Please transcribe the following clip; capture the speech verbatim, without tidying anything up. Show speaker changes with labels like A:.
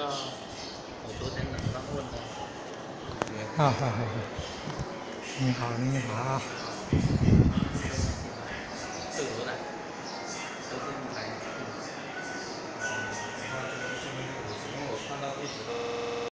A: 个我昨天刚刚问的。
B: 好好好好，你好，你好。